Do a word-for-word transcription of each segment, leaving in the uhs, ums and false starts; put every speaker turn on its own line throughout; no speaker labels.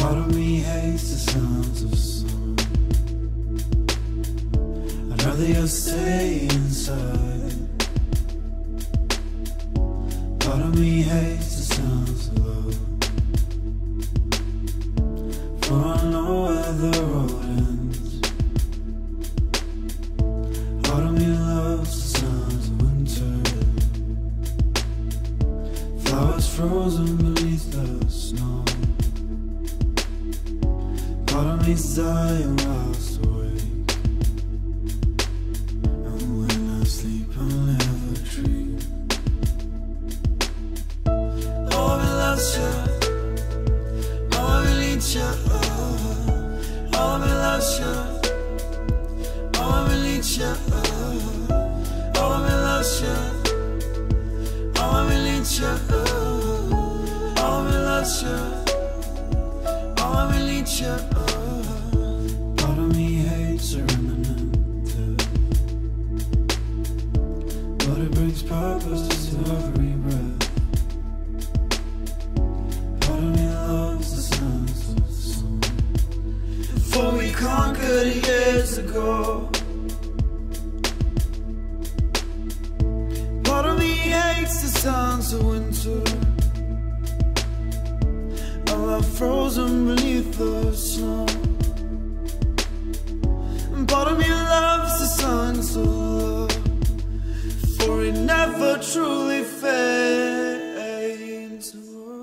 Part of me hates the sounds of summer. I'd rather just stay inside. Part of me hates the sounds of love, for I know where the road ends. Part of me loves the sounds of winter, flowers frozen beneath the snow. Part of me's dying whilst awake, and when I sleep I'll never dream. Oh, I love you, oh, I need you, oh, I love you, oh, I need you, oh, I love you, oh, I need you, oh, I love you, oh, I need you. Part of me hates a remnant, but it brings purpose to every breath. Part of me loves the sounds of summer, for we conquered years ago. Part of me hates the sounds of winter, I love frozen beneath the snow. Part of me loves the songs of love, for it never truly fades.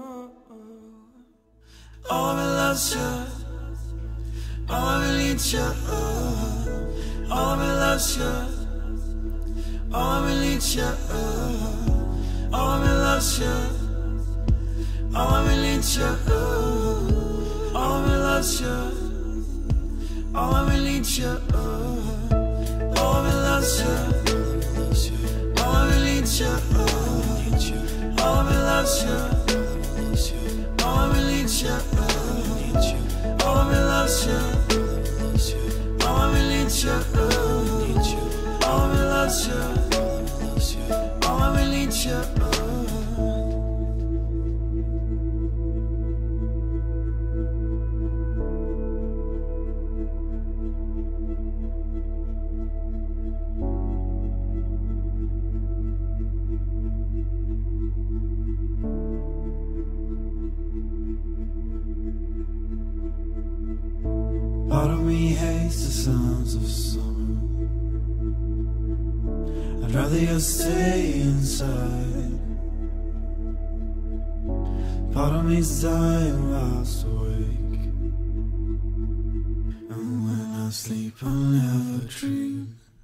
Oh, I love you, oh, I need you, oh, I love you, oh, I need you, oh, I love you, oh, I need you, oh, I love you. Oh, I need you, oh, oh, I love you, oh, I need you, oh, oh, I love you, oh, I need you, oh, oh, I love you, oh, I need you, oh, oh, I love you, oh, I need you, oh. Part of me hates the sounds of summer, I'd rather just stay inside. Part of me's dying whilst awake, and when I sleep I'll never dream.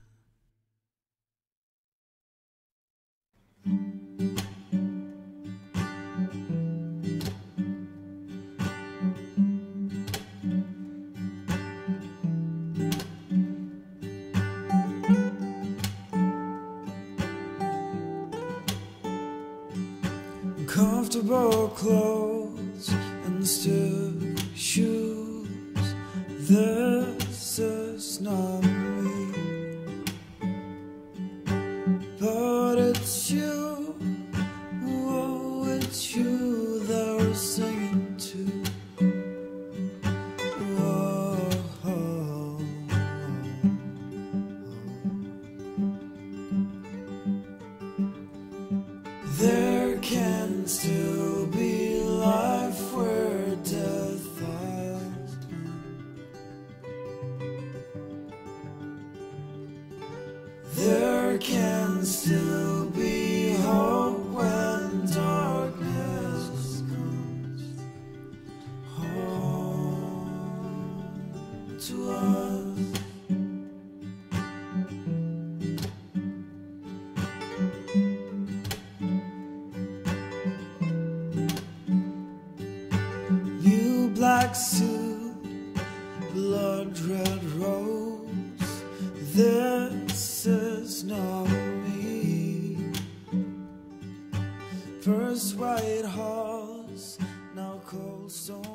Comfortable clothes and stiff shoes, this is not me, but it's you, oh, it's you that we're singing to. Whoa, oh, oh. There can still be life where death has been. There can still be hope when darkness comes home to us. Black suit, blood red rose, this is not me. First white horse, now cold stone.